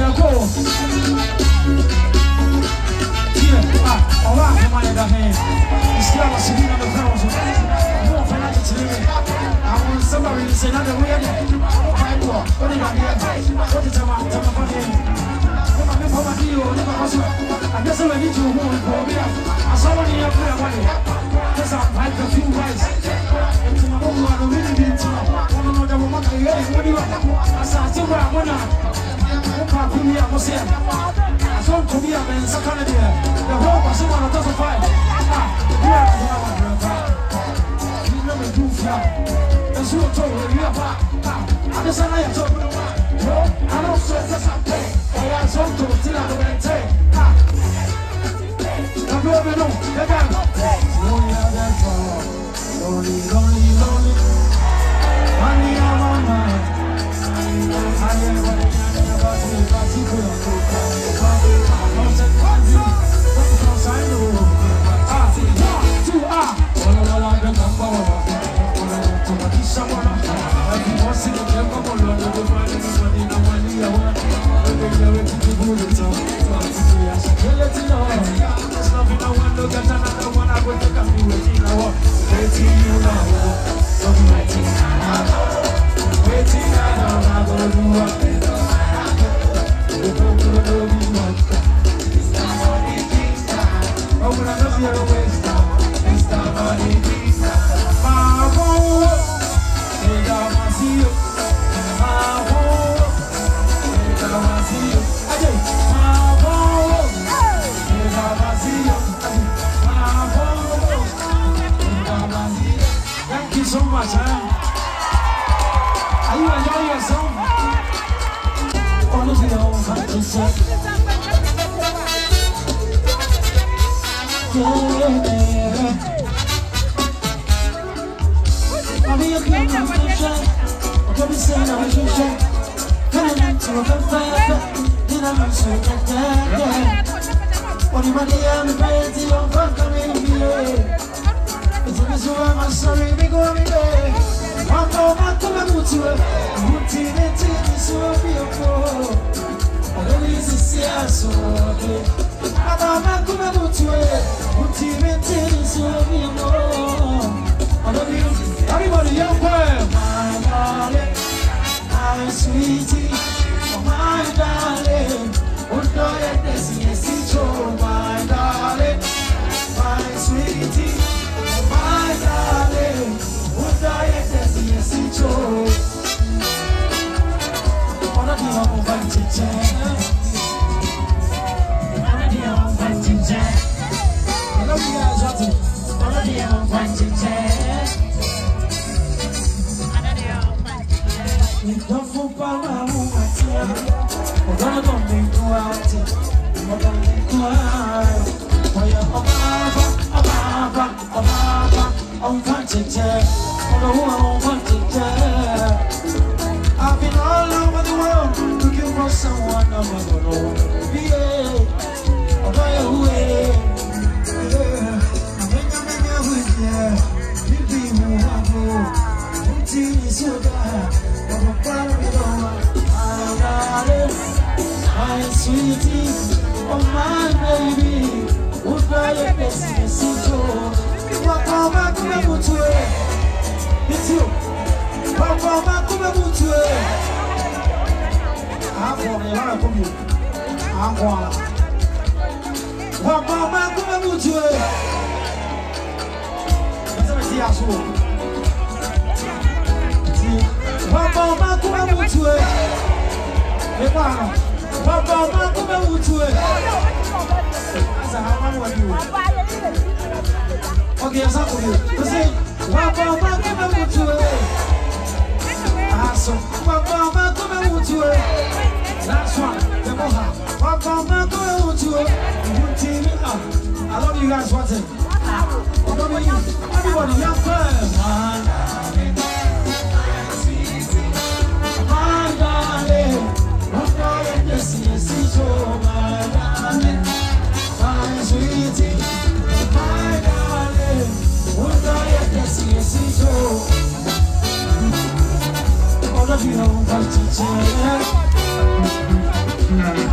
All of you know what to say.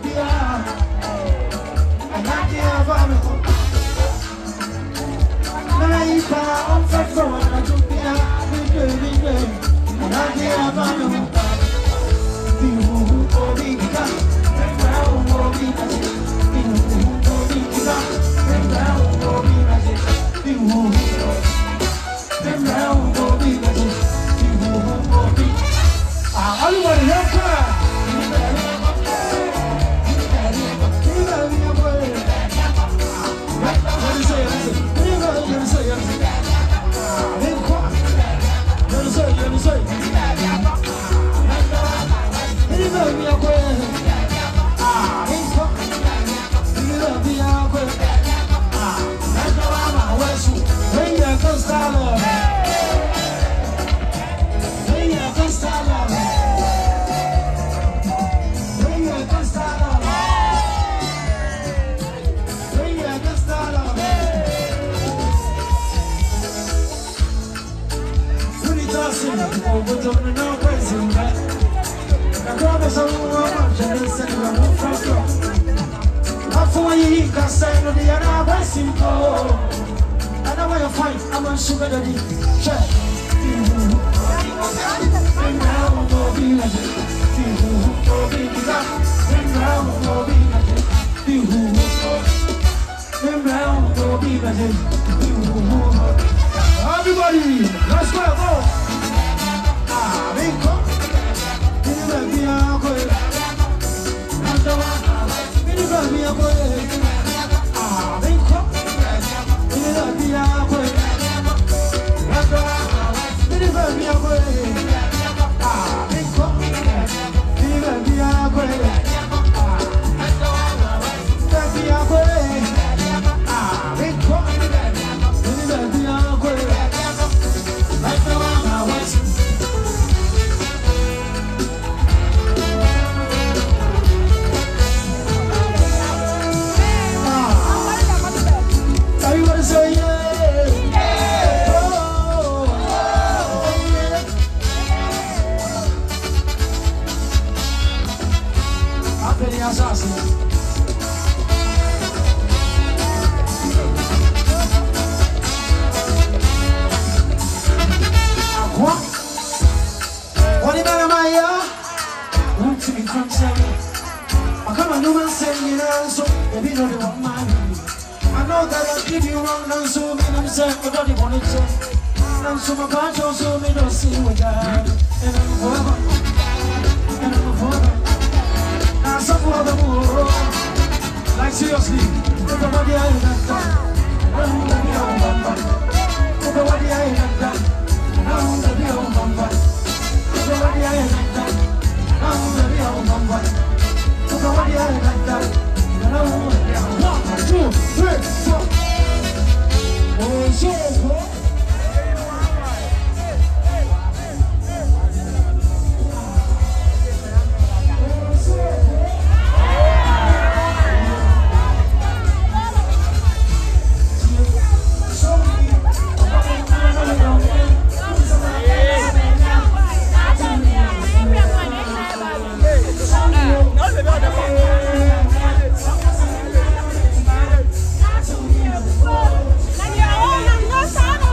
Everybody, let's go! Sana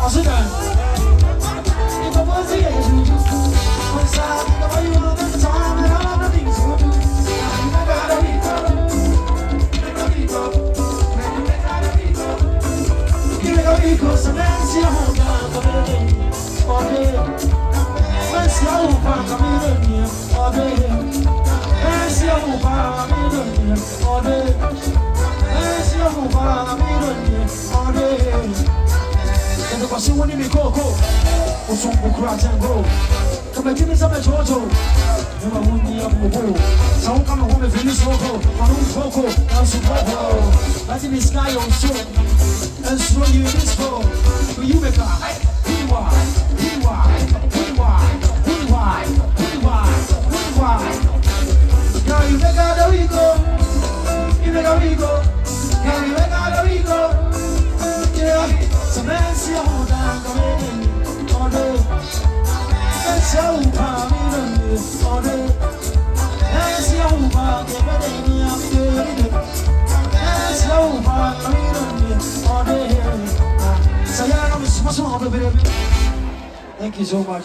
Thank you so much.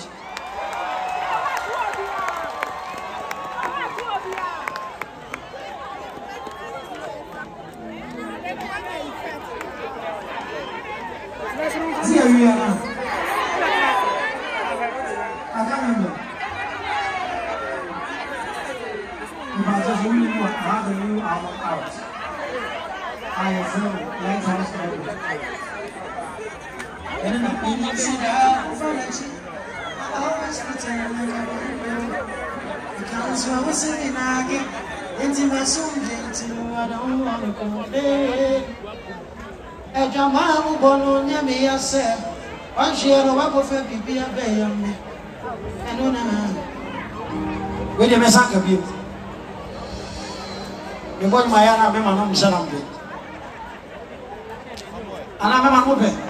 See how you are. I can't remember. If I just really knew how the new album out, I have seen Lighthouse Library. And then the beginning sit down for the I always pretend like I don't know. Because I was singing again, into my song, I don't want to complain. A Jamamu Bono, Yami, I said, one share of what of a baby, a bay on me. And on a with the Messaka Butte. You got my Anna, my mom, Salam. And I'm a mobile.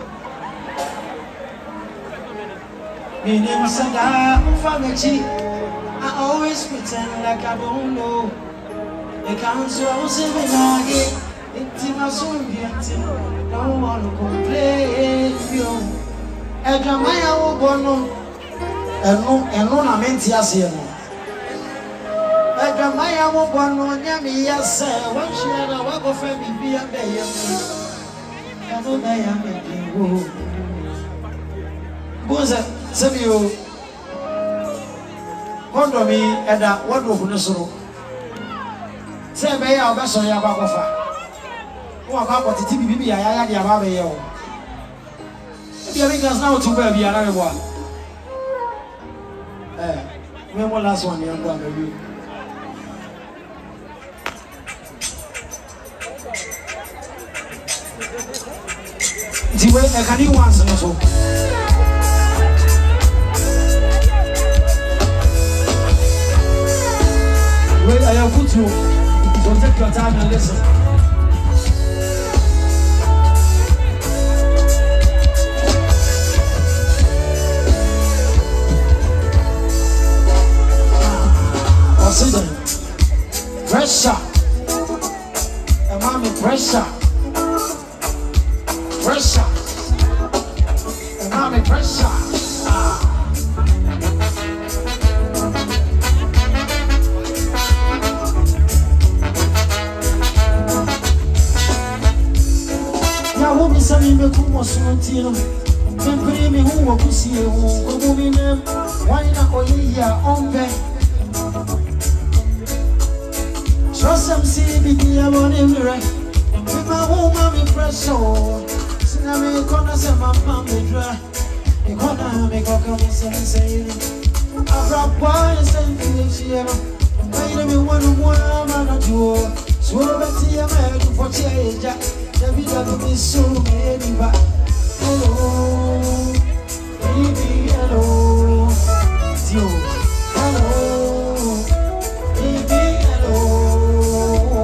Me name Sada Famachi. I always pretend like I don't know. The council was in again. It's my soul, don't want to complain. And Jamaya will go no. And no, I meant yes, you know. And Jamaya will go no, Yami, yes, sir. One share of what of me be a bay. I know they am making. Boza, Samuel. Kondo mi eda wardrobe no soro. Say be ya obeso ya ba kofa. Wo akwa titi bibi ya ya dia ba be ye o. Dia be gas na o tu ba bia na me boa. Me mo last one ya ngwa me. Diwe e kan you once no so. Wait, I have put you. So take your time and listen. Consider pressure. And mommy pressure. Pressure. And mommy pressure. Me como suntino, me prime huo kusie huo kuminem, waina oia ombe. Trust see bigi ya monevre, me ma huma me preso, sina me kona se mama me dra, me kona me koka me se. Abrapwa se finishiero, waina me wanu mwa na juo, so beti ya me tu focheja. David, I miss so many back. Hello, baby, hello. Zio, hello, baby, hello.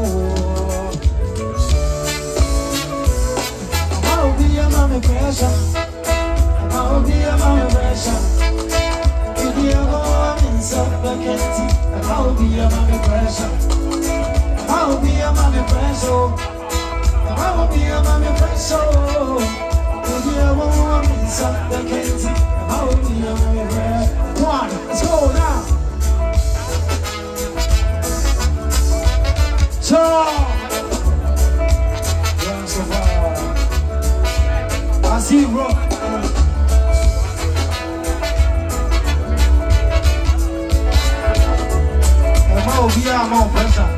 I'll be a mommy pressure. I'll be a mommy pressure. If you go in suffocating, I'll be a mommy pressure. I'll be a mommy pressure. I will be a mommy pressure. One, let's go now. So, I see rock. Be a more pressure.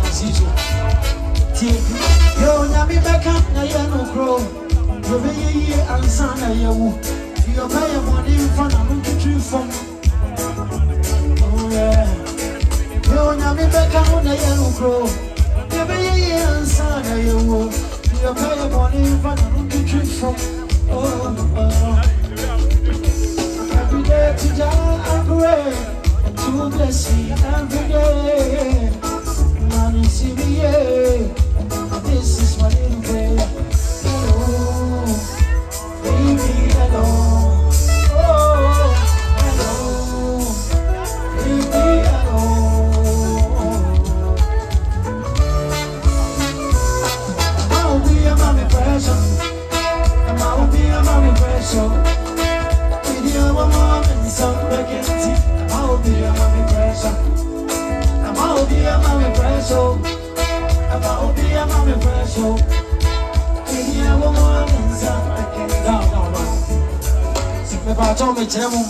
Yo, Nami Beckham, Nayano Crow. You be here and Sana, you pay money in front of the from. Oh, yeah. Yo, Nami Beckham, Nayano Crow. You be here and Sana, you pay money in front of the from. Oh, every day to die, I pray. To bless me every day. Money see me, yeah. This is my little prayer. Hello, baby, hello. Oh, hello, baby, hello. I'll be a mommy pressure. I'll be a mommy pressure. Video of mom and some vacancy. I'll be a mommy pressure. I'll be a mommy pressure. I'll be a mommy pressure. Baby, I want more than something. No. If I told me, tell me,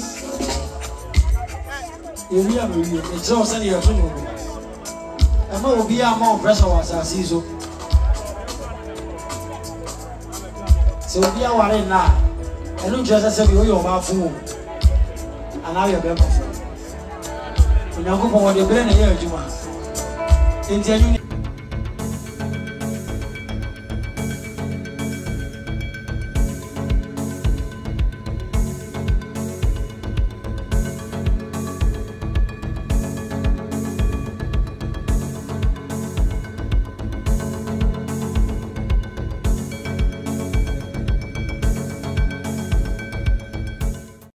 you hear me, it's all sending your children. And will be a more pressure as I see so. So be a worry now. And don't just say you're my fool. And now you're better. When you go for the brain here, you want.